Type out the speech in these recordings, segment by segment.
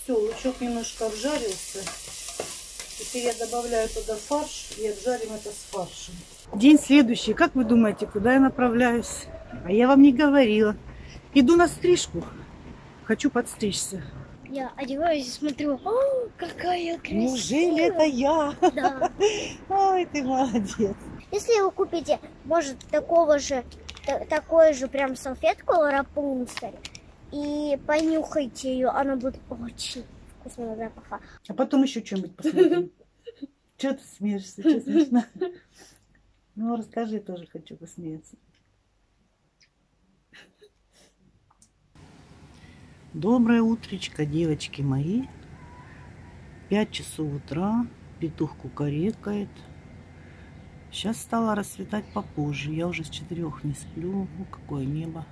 Все, лучок немножко обжарился. Теперь я добавляю туда фарш и обжарим это с фаршем. День следующий. Как вы думаете, куда я направляюсь? А я вам не говорила. Иду на стрижку. Хочу подстричься. Я одеваюсь и смотрю, о, какая красивая. Неужели это я? Да. Ой, ты молодец. Если вы купите, может, такую же прям салфетку Рапунцель и понюхайте ее, она будет очень вкусного запаха. А потом еще что-нибудь посмотрим. Че ты смеешься, что смешно? Ну, расскажи, тоже хочу посмеяться. Доброе утречко, девочки мои. 5 часов утра, петух кукарекает. Сейчас стало расцветать попозже. Я уже с 4 не сплю. Ну, какое небо.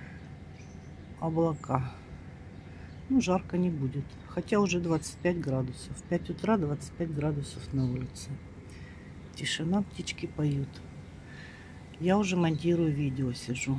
Облака. Ну, жарко не будет. Хотя уже 25 градусов. 5 утра 25 градусов на улице. Тишина, птички поют. Я уже монтирую видео, сижу.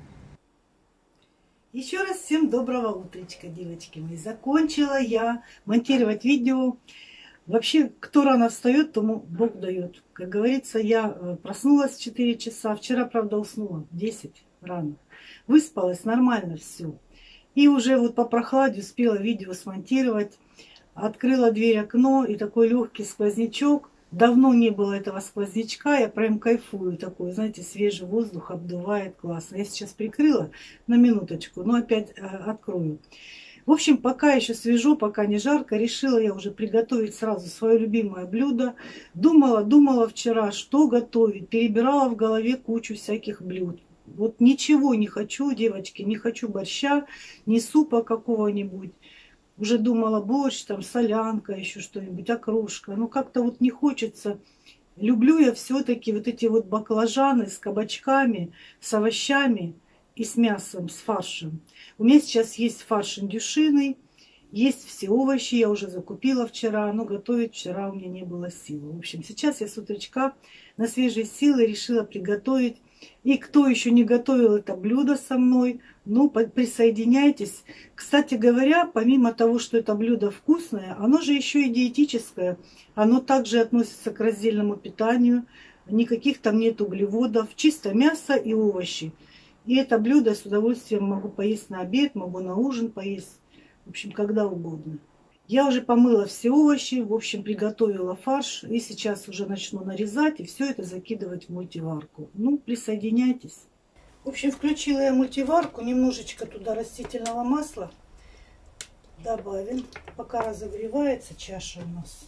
Еще раз всем доброго утречка, девочки мои. Закончила я монтировать видео. Вообще, кто рано встает, тому Бог дает. Как говорится, я проснулась в 4 часа. Вчера, правда, уснула в 10 рано. Выспалась нормально все. И уже вот по прохладе успела видео смонтировать. Открыла дверь, окно и такой легкий сквознячок. Давно не было этого сквознячка, я прям кайфую. Такой, знаете, свежий воздух обдувает, классно. Я сейчас прикрыла на минуточку, но опять открою. В общем, пока еще свежо, пока не жарко, решила я уже приготовить сразу свое любимое блюдо. Думала вчера, что готовить. Перебирала в голове кучу всяких блюд. Вот ничего не хочу, девочки, не хочу борща, ни супа какого-нибудь. Уже думала борщ, там солянка, еще что-нибудь, окрошка. Но как-то вот не хочется. Люблю я все-таки вот эти вот баклажаны с кабачками, с овощами и с мясом, с фаршем. У меня сейчас есть фарш индюшиный, есть все овощи, я уже закупила вчера, но готовить вчера у меня не было сил. В общем, сейчас я с утречка на свежие силы решила приготовить. И кто еще не готовил это блюдо со мной, ну, присоединяйтесь. Кстати говоря, помимо того, что это блюдо вкусное, оно же еще и диетическое. Оно также относится к раздельному питанию. Никаких там нет углеводов. Чисто мясо и овощи. И это блюдо с удовольствием могу поесть на обед, могу на ужин поесть. В общем, когда угодно. Я уже помыла все овощи, в общем, приготовила фарш. И сейчас уже начну нарезать и все это закидывать в мультиварку. Ну, присоединяйтесь. В общем, включила я мультиварку. Немножечко туда растительного масла добавим. Пока разогревается чаша у нас.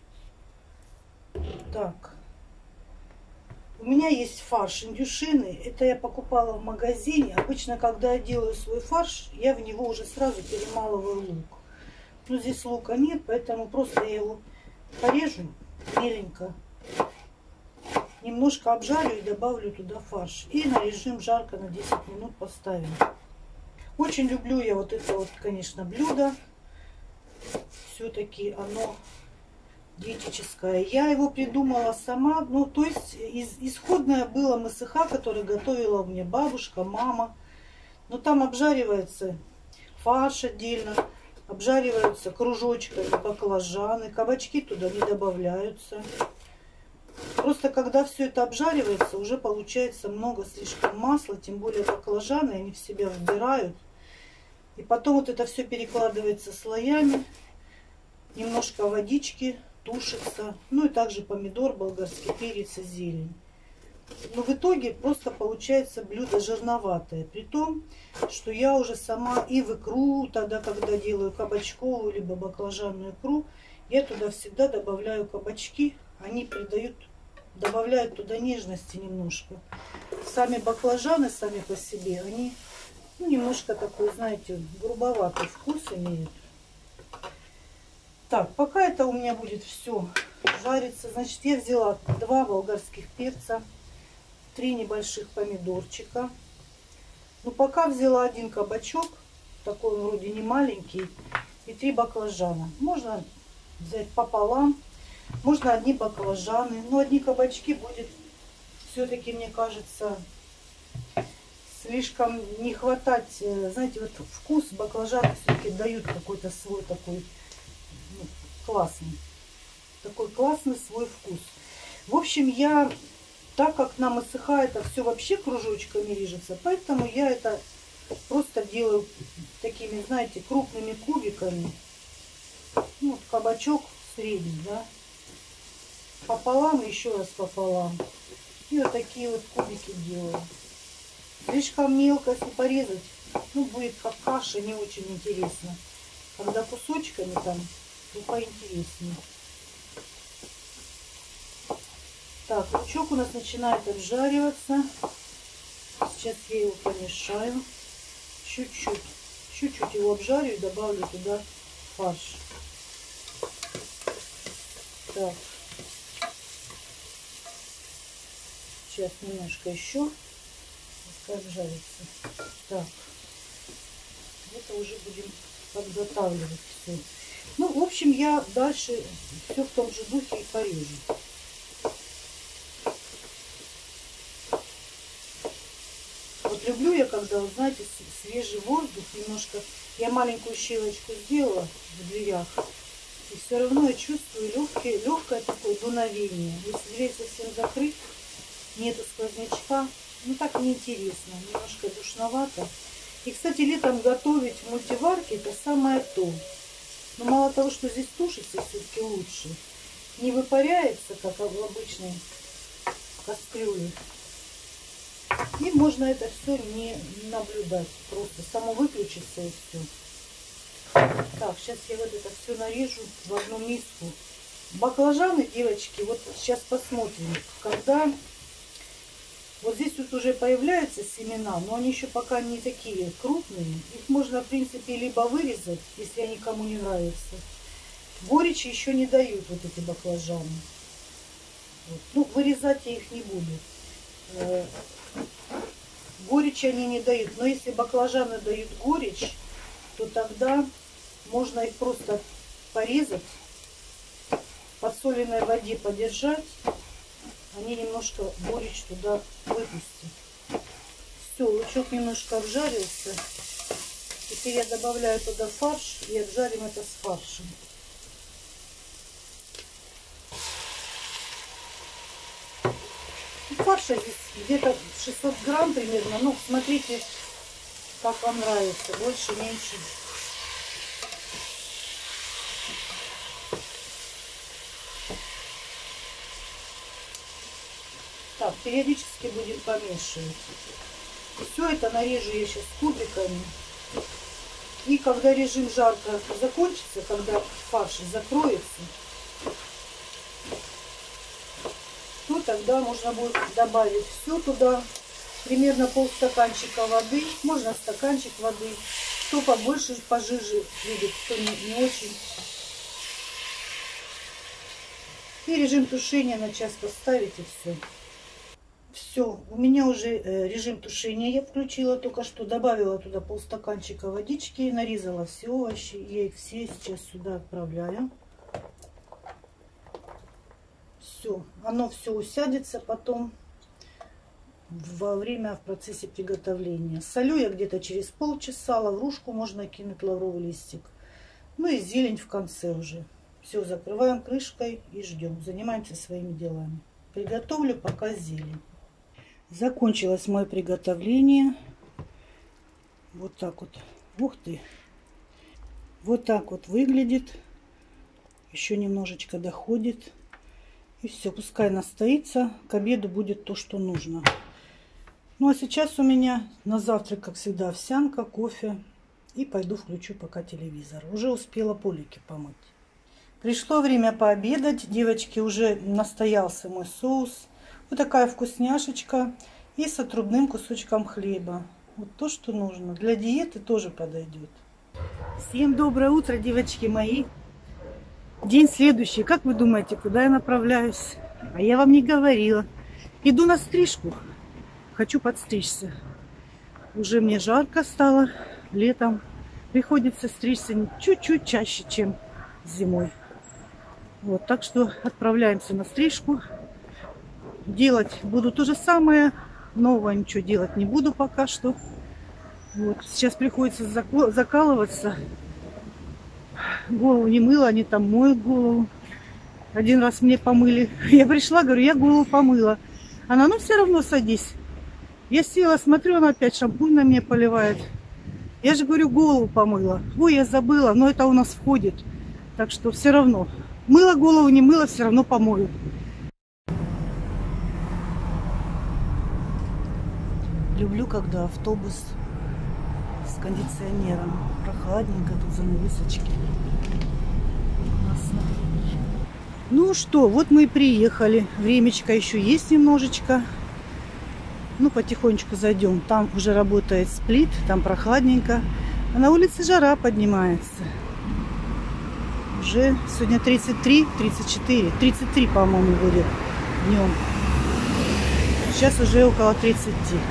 Так. У меня есть фарш индюшиный. Это я покупала в магазине. Обычно, когда я делаю свой фарш, я в него уже сразу перемалываю лук. Но здесь лука нет, поэтому просто я его порежу меленько. Немножко обжарю и добавлю туда фарш. И на режим жарко на 10 минут поставим. Очень люблю я вот это вот, конечно, блюдо. Все-таки оно диетическое. Я его придумала сама. Ну, то есть исходное было МСХ, которое готовила у меня бабушка, мама. Но там обжаривается фарш отдельно. Обжариваются кружочками баклажаны. Кабачки туда не добавляются. Просто когда все это обжаривается, уже получается много слишком масла. Тем более баклажаны, они в себя вбирают. И потом вот это все перекладывается слоями. Немножко водички тушится. Ну и также помидор, болгарский перец и зелень. Но в итоге просто получается блюдо жирноватое. При том, что я уже сама и в икру, тогда, когда делаю кабачковую либо баклажанную икру, я туда всегда добавляю кабачки. Они добавляют туда нежности немножко. Сами баклажаны сами по себе, они немножко такой, знаете, грубоватый вкус имеют. Так, пока это у меня будет все жариться, значит, я взяла 2 болгарских перца, 3 небольших помидорчика. Ну, пока взяла 1 кабачок, такой он вроде не маленький, и 3 баклажана. Можно взять пополам, можно одни баклажаны, но одни кабачки будет все-таки, мне кажется, слишком не хватать, знаете, вот вкус баклажаны все-таки дают какой-то свой такой, ну, классный. Такой классный свой вкус. В общем, я, так как нам высыхает, а все вообще кружочками режется, поэтому я это просто делаю такими, знаете, крупными кубиками. Ну, вот кабачок средний, да, пополам, еще раз пополам. И вот такие вот кубики делаю. Слишком мелко, если порезать, ну, будет как каша, не очень интересно. Когда кусочками там, то поинтереснее. Так, лучок у нас начинает обжариваться. Сейчас я его помешаю. Чуть-чуть его обжарю и добавлю туда фарш. Так. Сейчас немножко еще обжарится. Так. Это уже будем подготавливать все. Ну, в общем, я дальше все в том же духе и порежу. Вот люблю я, когда, вот, знаете, свежий воздух, немножко, я маленькую щелочку сделала в дверях, и все равно я чувствую легкое такое дуновение. Если дверь совсем закрыть, нету сквознячка, ну так неинтересно, немножко душновато. И, кстати, летом готовить в мультиварке это самое то. Но мало того, что здесь тушится все-таки лучше, не выпаряется, как в обычной кастрюле. И можно это все не наблюдать, просто само выключится и все. Так, сейчас я вот это все нарежу в одну миску. Баклажаны, девочки, вот сейчас посмотрим, когда вот здесь вот уже появляются семена, но они еще пока не такие крупные. Их можно, в принципе, либо вырезать, если они кому не нравятся. Горечи еще не дают вот эти баклажаны. Вот. Ну, вырезать я их не буду. Горечь они не дают. Но если баклажаны дают горечь, то тогда можно их просто порезать, в подсоленной воде подержать. Они немножко горечь туда выпустят. Все, лучок немножко обжарился. Теперь я добавляю туда фарш и обжарим это с фаршем. Фарша здесь где-то 600 грамм примерно. Ну, смотрите, как вам нравится. Больше, меньше. Так, периодически будем помешивать. Все это нарежу я сейчас кубиками. И когда режим жарко закончится, когда фарш закроется, то тогда можно будет добавить все туда. Примерно полстаканчика воды. Можно стаканчик воды. Кто побольше, пожиже любит, кто не очень. И режим тушения на час поставить, и все. Все, у меня уже режим тушения я включила только что. Добавила туда полстаканчика водички, нарезала все овощи. Я их все сейчас сюда отправляю. Все, оно все усядется потом в процессе приготовления. Солю я где-то через полчаса. Лаврушку можно кинуть, лавровый листик. Ну и зелень в конце уже. Все, закрываем крышкой и ждем. Занимаемся своими делами. Приготовлю пока зелень. Закончилось мое приготовление. Вот так вот. Ух ты! Вот так вот выглядит. Еще немножечко доходит. И все, пускай настоится. К обеду будет то, что нужно. Ну а сейчас у меня на завтрак, как всегда, овсянка, кофе. И пойду включу пока телевизор. Уже успела полики помыть. Пришло время пообедать. Девочки, уже настоялся мой соус. Вот такая вкусняшечка. И с отрубным кусочком хлеба. Вот то, что нужно. Для диеты тоже подойдет. Всем доброе утро, девочки мои. День следующий. Как вы думаете, куда я направляюсь? А я вам не говорила. Иду на стрижку. Хочу подстричься. Уже мне жарко стало. Летом приходится стричься чуть-чуть чаще, чем зимой. Вот, так что отправляемся на стрижку. Делать буду то же самое. Нового ничего делать не буду пока что. Вот. Сейчас приходится закалываться. Голову не мыла, они там моют голову. Один раз мне помыли. Я пришла, говорю, я голову помыла. Она, ну все равно садись. Я села, смотрю, она опять шампунь на меня поливает. Я же говорю, голову помыла. Ой, я забыла, но это у нас входит. Так что все равно. Мыла голову, не мыла, все равно помою. Люблю, когда автобус с кондиционером. Прохладненько, тут занавесочки. Классно. Ну что, вот мы и приехали. Времечко еще есть немножечко. Ну, потихонечку зайдем. Там уже работает сплит, там прохладненько. А на улице жара поднимается. Уже сегодня 33, 34, 33, по-моему, будет днем. Сейчас уже около 30.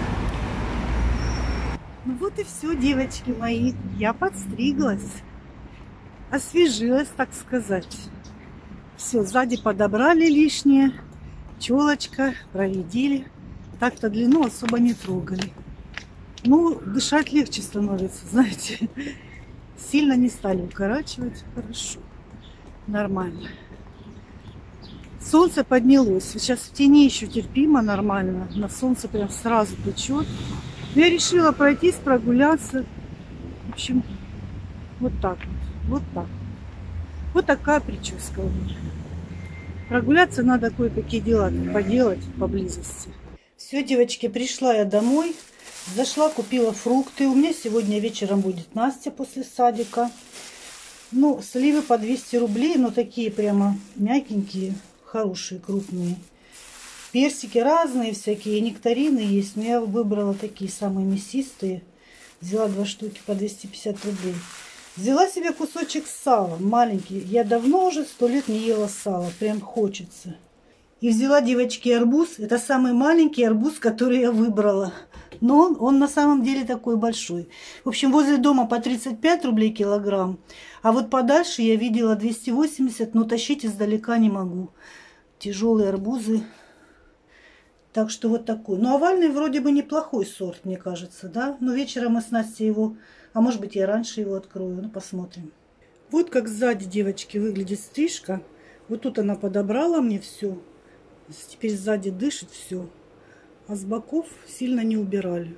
Ну вот и все, девочки мои. Я подстриглась. Освежилась, так сказать. Все, сзади подобрали лишнее. Челочка проредили. Так-то длину особо не трогали. Ну, дышать легче становится, знаете. Сильно не стали укорачивать. Хорошо. Нормально. Солнце поднялось. Сейчас в тени еще терпимо, нормально. На солнце прям сразу печет. Я решила пройтись, прогуляться. В общем, вот так вот. Вот так. Вот такая прическа у меня. Прогуляться надо, кое-какие дела поделать поблизости. Все, девочки, пришла я домой. Зашла, купила фрукты. У меня сегодня вечером будет Настя после садика. Ну, сливы по 200 рублей, но такие прямо мягенькие, хорошие, крупные. Персики разные всякие, нектарины есть. Но я выбрала такие самые мясистые. Взяла 2 штуки по 250 рублей. Взяла себе кусочек сала, маленький. Я давно уже 100 лет не ела сала. Прям хочется. И взяла, девочки, арбуз. Это самый маленький арбуз, который я выбрала. Но он на самом деле такой большой. В общем, возле дома по 35 рублей килограмм. А вот подальше я видела 280, но тащить издалека не могу. Тяжелые арбузы. Так что вот такой. Ну, овальный вроде бы неплохой сорт, мне кажется, да? Но вечером мы с Настей его... А может быть, я раньше его открою. Ну, посмотрим. Вот как сзади, девочки, выглядит стрижка. Вот тут она подобрала мне все. Теперь сзади дышит все. А с боков сильно не убирали.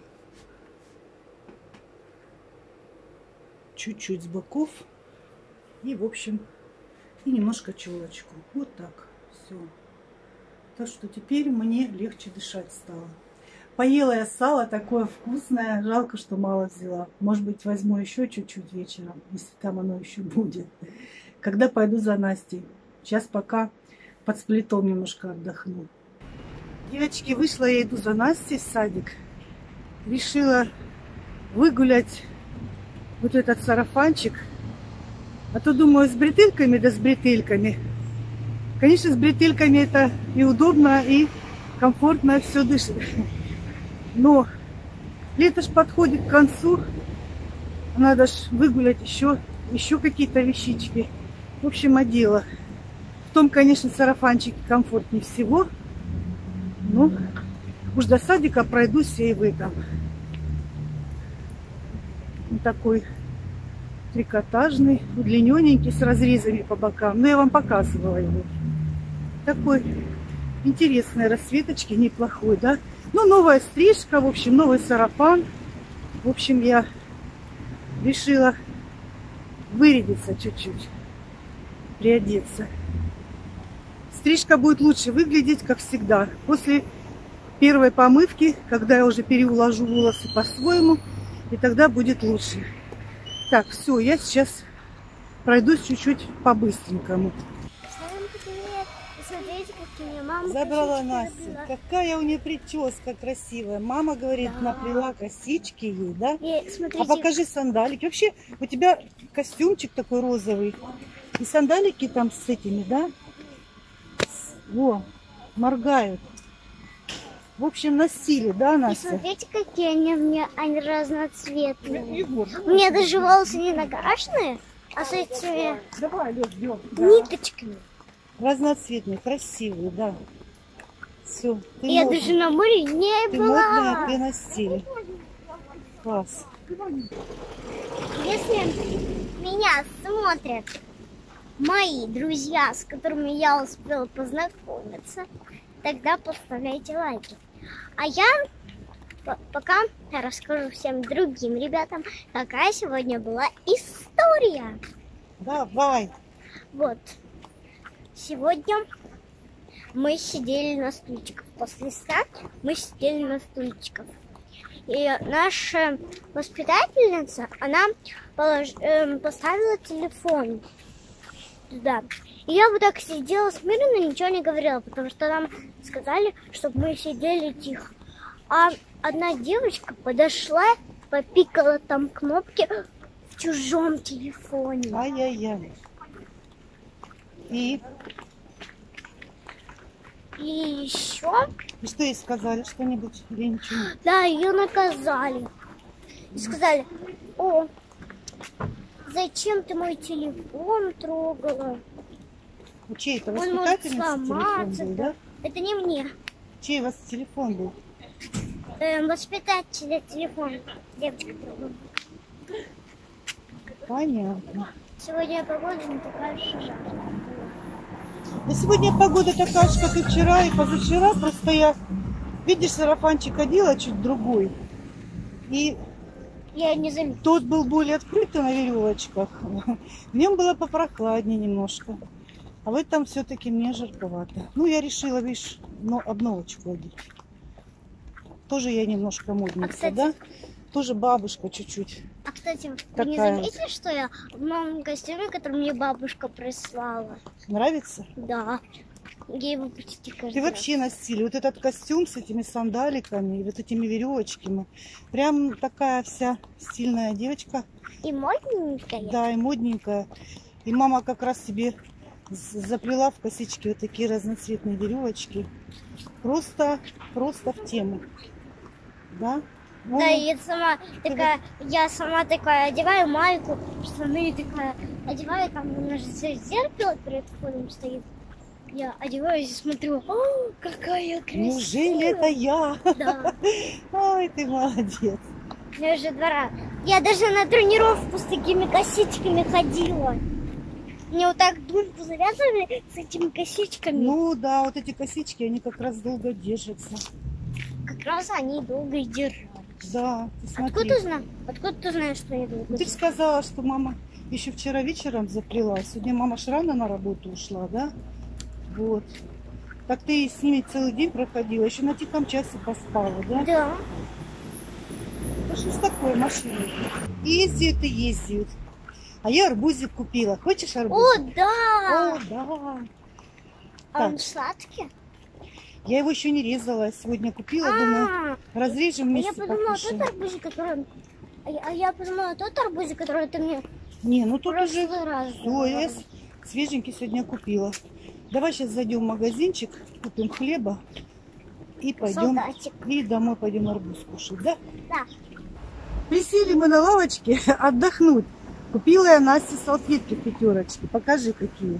Чуть-чуть с боков. И, в общем, и немножко челочку. Вот так. Все. Так что теперь мне легче дышать стало. Поела я сало такое вкусное. Жалко, что мало взяла. Может быть, возьму еще чуть-чуть вечером, если там оно еще будет. Когда пойду за Настей. Сейчас пока под сплитом немножко отдохну. Девочки, вышла я, иду за Настей в садик. Решила выгулять вот этот сарафанчик. А то думаю, с бретельками, да с бретельками. Конечно, с бретельками это и удобно, и комфортно все дышит. Но лето ж подходит к концу. Надо ж выгулять еще какие-то вещички. В общем, одела. В том, конечно, сарафанчике комфортнее всего. Ну, уж до садика пройдусь я и в этом. Он такой трикотажный, удлинененький, с разрезами по бокам. Но я вам показывала его. Такой интересной расцветочки, неплохой, да? Ну, новая стрижка, в общем, новый сарафан. В общем, я решила вырядиться чуть-чуть, приодеться. Стрижка будет лучше выглядеть, как всегда. После первой помывки, когда я уже переуложу волосы по-своему, и тогда будет лучше. Так, все, я сейчас пройдусь чуть-чуть по-быстренькому. Смотрите, какие мама Забрала Настю. Какая у нее прическа красивая. Мама говорит, да, наплела косички ей, да? И, смотрите, а покажи сандалики. Вообще, у тебя костюмчик такой розовый. И сандалики там с этими, да? О, моргают. В общем, на стиле, да, и Настя? смотрите, какие они у меня, они разноцветные. У меня даже волосы не накрашенные, а с этими Давай, Лёш, бьём. ниточками. Разноцветные, красивые, да. Все, ты Я модная. даже на море не Ты модная, была. ты на стиле. Класс. Если меня смотрят мои друзья, с которыми я успела познакомиться, тогда поставляйте лайки. А я пока расскажу всем другим ребятам, какая сегодня была история. Давай. Вот. Сегодня мы сидели на стульчиках. После сна мы сидели на стульчиках. И наша воспитательница, она поставила телефон туда. И я вот так сидела смиренно, ничего не говорила, потому что нам сказали, чтобы мы сидели тихо. А одна девочка подошла, попикала там кнопки в чужом телефоне. Ай-яй-яй. И еще, И что ей сказали? Что-нибудь или ничего? да, ее наказали. И сказали: о, зачем ты мой телефон трогала? У чей это Он может воспитательница телефон сломаться. был, да? Это не мне. Чей у вас телефон был? Воспитателя телефон. Девочка трогала. Понятно. Сегодня погода не такая уж и жаркая. Да сегодня погода такая же, как и вчера, и позавчера. Просто я, видишь, сарафанчик одела чуть другой. И Я не заметила. тот был более открытый на веревочках. В нем было попрохладнее немножко. А в этом все-таки мне жарковато. Ну, я решила, видишь, обновочку одеть. Тоже я немножко модненькая, кстати, да? Тоже бабушка чуть-чуть. А, кстати, вы Такая не вот. заметили, что я в новом костюме, который мне бабушка прислала? Нравится? Да. Я его почти каждый Ты раз. вообще на стиле. Вот этот костюм с этими сандаликами и вот этими веревочками. Прям такая вся стильная девочка. И модненькая. Да, и модненькая. И мама как раз себе заплела в косички вот такие разноцветные веревочки. Просто в тему. Да? Ну, Да, и я сама такая одеваю майку, штаны такая одеваю, там у нас же зеркало перед входом стоит. Я одеваюсь и смотрю: о, какая красивая. неужели это я? Да. Ой, ты молодец. Я уже 2 раза. Я даже на тренировку с такими косичками ходила. Мне вот так думку завязывали с этими косичками. Ну да, вот эти косички, они как раз долго держатся. Как раз они долго и держали. Да, ты смотри. Откуда ты знаешь, что они долго Ну, ты же сказала, что мама еще вчера вечером заплела. Сегодня мама ж рано на работу ушла, да? Вот. Так ты с ними целый день проходила, еще на тихом часе поспала, да? Да. Ну что ж такое, машина? Ездят и ездят. А я арбузик купила. Хочешь О, арбузик? да! О, да. А он Так. сладкий? Я его еще не резала. Сегодня купила, думаю, разрежем А вместе. я подумала, покушаем. тот арбузик, который... я подумала, тот арбузик, который ты мне Не, ну в тут уже прошлый раз все, давала. я свеженький сегодня купила. Давай сейчас зайдем в магазинчик, купим хлеба и пойдем. Солдатик. И домой пойдем арбуз кушать, да? Да. Присели мы на лавочке отдохнуть. Купила я Насте салфетки в пятерочке. Покажи, какие.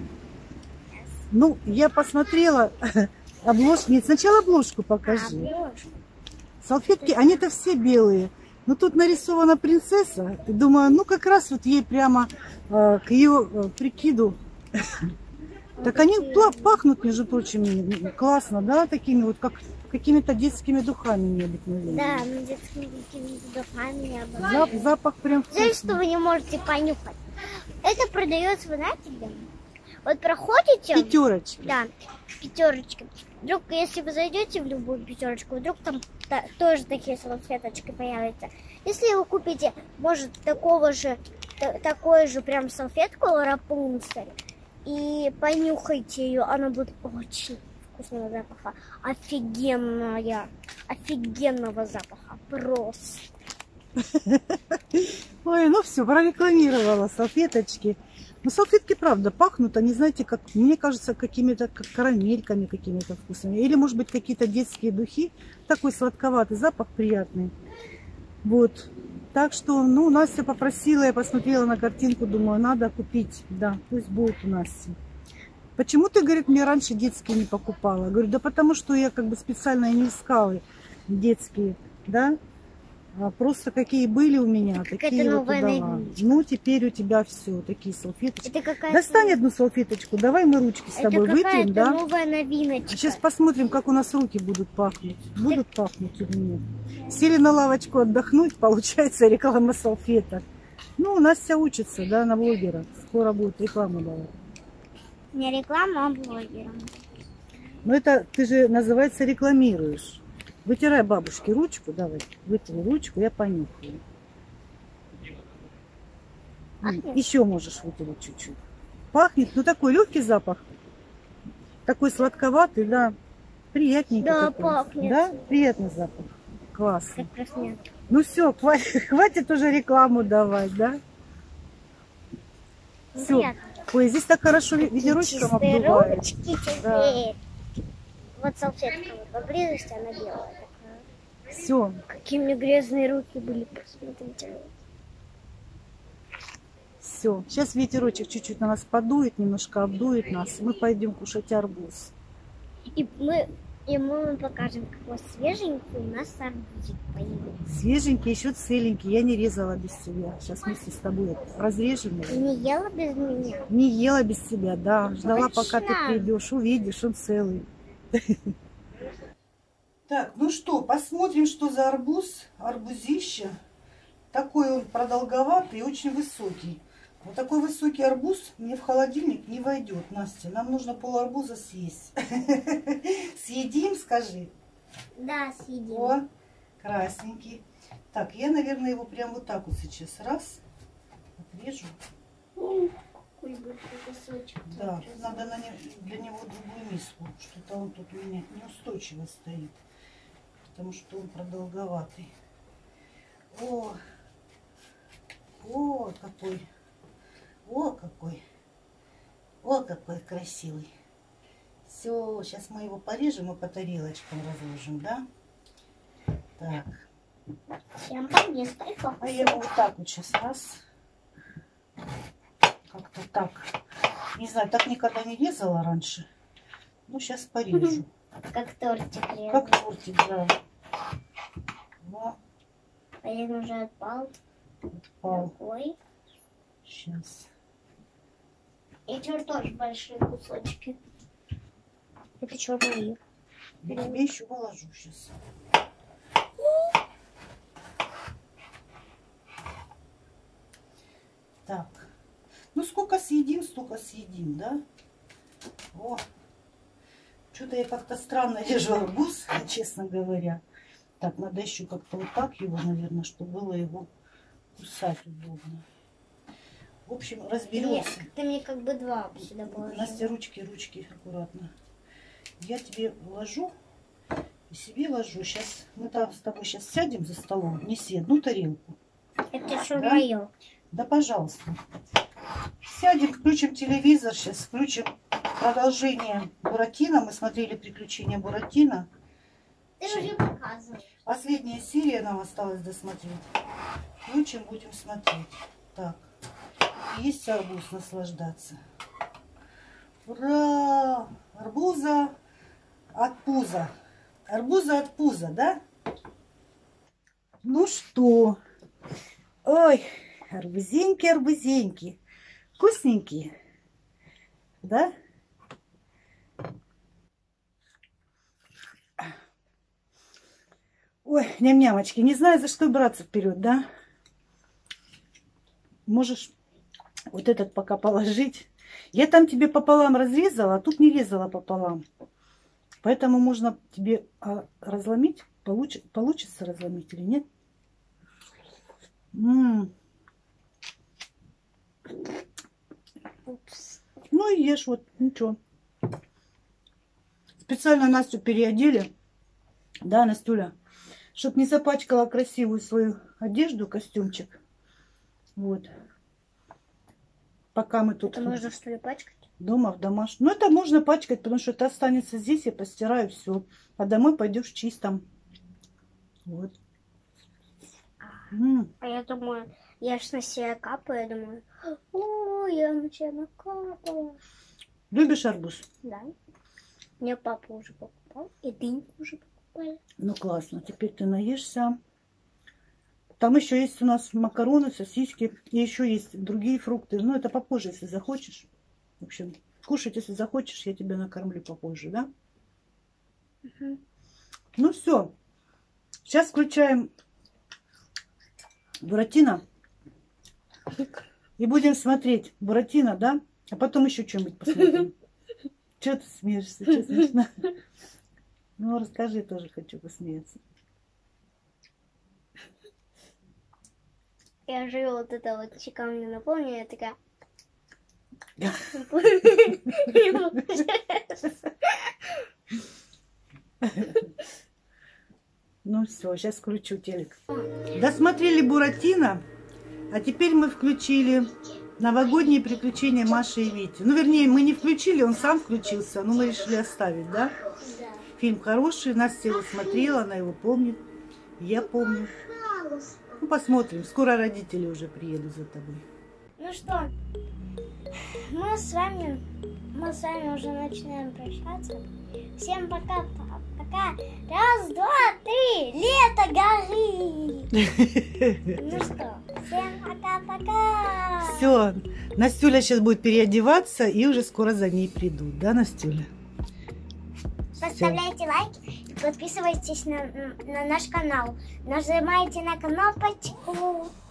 Ну, я посмотрела обложку. Нет, сначала обложку покажи. Обложку. Салфетки, они-то все белые. Но тут нарисована принцесса. И думаю, ну как раз вот ей прямо к ее прикиду. Так они пахнут, между прочим, классно, да, такими вот, как какими-то детскими духами необыкновенными. Да, ну детскими какими-то духами я была. Запах прям Знаешь, вкусный. что вы не можете понюхать? Это продается, вы знаете где? Вот проходите... Пятерочки. Да, пятерочка. Вдруг, если вы зайдете в любую пятерочку, вдруг там тоже такие салфеточки появятся. Если вы купите, может, такую же прям салфетку Рапунцель, и понюхайте ее, она будет очень вкусного запаха. Офигенного запаха. Просто. Ой, ну все, прорекламировала салфеточки. Ну, салфетки, правда, пахнут, они, знаете, как, мне кажется, какими-то как карамельками какими-то вкусными. Или, может быть, какие-то детские духи. Такой сладковатый запах приятный. Вот. Так что, ну, Настя попросила, я посмотрела на картинку, думаю, надо купить. Да, пусть будет у Насти. Почему ты, говорит, мне раньше детские не покупала? Говорю, да потому что я как бы специально не искала детские, да? А просто какие были у меня, такие вот и дала. Ну, теперь у тебя все, такие салфеточки. Достань одну салфеточку, давай мы ручки с тобой вытрем, да? Новая новиночка. Сейчас посмотрим, как у нас руки будут пахнуть. Будут пахнуть или нет. Сели на лавочку отдохнуть, получается реклама салфеток. Ну, у нас вся учится, да, на блогера. Скоро будет рекламу давать. Не реклама, а блогером. Но это ты же, называется, рекламируешь. Вытирай бабушке ручку, давай. Вытяни ручку, я понюхаю. Еще можешь вытереть чуть-чуть. Пахнет, ну такой легкий запах. Такой сладковатый, да. Приятненький. Да, такой. пахнет. Да, приятный запах. Классно. Как краснет. Ну все, хватит уже рекламу давать, да? Все. Приятно. Ой, здесь так хорошо ветерочком обдувает. Ручки теперь. Да. Вот салфетка вот поблизости, она белая такая. Все. Какие у меня грязные руки были, посмотрите. Все. Сейчас ветерочек чуть-чуть на нас подует, немножко обдует нас. Мы пойдем кушать арбуз. И мы вам покажем, какой свеженький у нас арбузик появился. Свеженький, еще целенький. Я не резала без тебя. Сейчас вместе с тобой разрежем его. Ты не ела без меня? Не ела без тебя, да. Ждала, Точно. пока ты придешь. Увидишь, он целый. Так, ну что, посмотрим, что за арбуз. Арбузище. Такой он продолговатый и очень высокий. Вот такой высокий арбуз мне в холодильник не войдет, Настя. Нам нужно пол-арбуза съесть. Съедим, скажи. Да, съедим. О, красненький. Так, я, наверное, его прям вот так вот сейчас раз отрежу. Какой большой кусочек. Да, надо для него другую миску. Что-то он тут у меня неустойчиво стоит. Потому что он продолговатый. О, какой. О, какой. О, какой красивый. Все, сейчас мы его порежем и по тарелочкам разложим, да? Так. Всем привет. А я его вот так вот сейчас раз. Как-то так. Не знаю, так никогда не резала раньше. Ну, сейчас порежу. Как тортик резал. Как тортик, да. Во, Один уже отпал. отпал. Такой. Сейчас. И теперь тоже большие кусочки. Это что, мои? Я тебе еще положу сейчас. Так. Ну, сколько съедим, столько съедим, да? О. Что-то я как-то странно режу арбуз, честно говоря. Так, надо еще как-то вот так его, наверное, чтобы было его кусать удобно. В общем, разберемся. Ты мне как бы два сюда положила. Настя, ручки аккуратно. Я тебе ложу и себе ложу. Сейчас мы там с тобой сейчас сядем за столом. Неси одну тарелку. Это что, Да? мое? Да, пожалуйста. Сядем, включим телевизор. Сейчас включим продолжение Буратино. Мы смотрели «Приключения Буратино». Ты уже показывал. Последняя серия нам осталось досмотреть. Включим, будем смотреть. Так. Есть арбуз, наслаждаться. Ура! Арбуза от пуза. Арбуза от пуза, да? Ну что? Ой, арбузеньки, арбузеньки. Вкусненькие. Да? Ой, ням-нямочки, не знаю, за что браться вперед, да? Можешь вот этот пока положить. Я там тебе пополам разрезала, а тут не резала пополам. Поэтому можно тебе разломить. Получится разломить или нет? Ну и ешь, вот, ничего. Специально Настю переодели. Да, Настюля? Чтоб не запачкала красивую свою одежду, костюмчик. Вот. Пока мы тут... Это можно, что ли, пачкать? Дома, в домашнем. Ну, это можно пачкать, потому что это останется здесь, я постираю все. А домой пойдешь в чистом. Вот. А я думаю, я ж на себя капаю, я думаю, о, я на тебя накапала. Любишь арбуз? Да. Мне папа уже покупал. И дыньку уже покупали. Ну классно, теперь ты наешься. Там еще есть у нас макароны, сосиски. И еще есть другие фрукты. Но это попозже, если захочешь. В общем, кушать, если захочешь, я тебя накормлю попозже, да? Угу. Ну все. Сейчас включаем Буратино. И будем смотреть Буратино, да? А потом еще что-нибудь посмотрим. Че ты смеешься? Че смешно? Ну, расскажи, тоже хочу посмеяться. Я же вот это вот щека мне напомню, я такая... Ну все, сейчас включу телек. Досмотрели Буратино, а теперь мы включили новогодние приключения Маши и Вити. Ну, вернее, мы не включили, он сам включился, но мы решили оставить, да? Да. Фильм хороший, Настя его смотрела, она его помнит, я помню. Ну, посмотрим, скоро родители уже приедут за тобой. Ну что, мы с вами уже начинаем прощаться. Всем пока. Раз, два, три, лето горит. Ну что, всем пока-пока. Все, Настюля сейчас будет переодеваться и уже скоро за ней придут, да, Настюля? Поставляйте лайки и подписывайтесь на наш канал. Нажимайте на кнопочку.